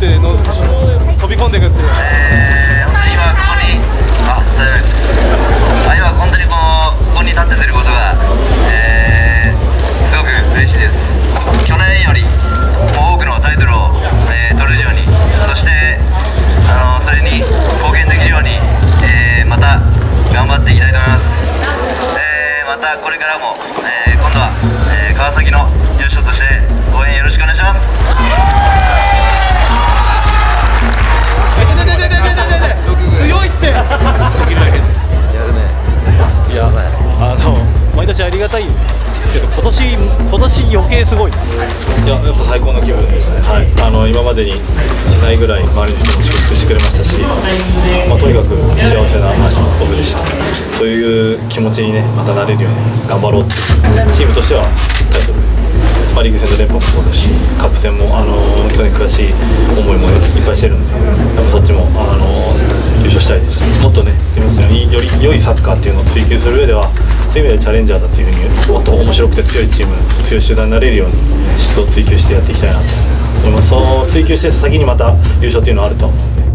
っての飛び込んでいくっていう。 本当に今ここに大丈夫です。今本当にここに立って出ることが、すごく嬉しいです。去年よりも多くのタイトルを、取れるように、そしてそれに貢献できるように、また頑張っていきたいと思います。またこれからも、今度は、川崎の優勝として応援よろしくお願いします。 強いって。やるね。いや、 毎年ありがたいけど今年余計すごい。 いや、やっぱ最高の気分ですね。はい、今までにないぐらい周りの人も祝福してくれましたし、とにかく幸せなオフでした。そういう気持ちにね、またなれるように頑張ろうって。チームとしてはタイトル、リーグ戦の連覇もそうですし、カップ戦も去年悔しい思いもいっぱいしてるので、やっぱそっちも優勝したいですし、もっとね、より良いサッカーっていうのを追求する上では、そういう意味でチャレンジャーだっていうふうにもっと面白くて強いチーム、強い集団になれるように質を追求してやっていきたいなと思います。その追求して先にまた優勝っていうのはあると思うので。